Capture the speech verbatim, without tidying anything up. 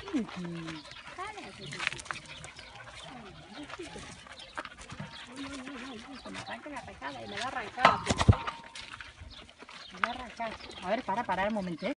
Pinky. Se me arranca la arrancada y me va a arrancar. Me va a arrancar. A ver, para, para un momento, ¿eh?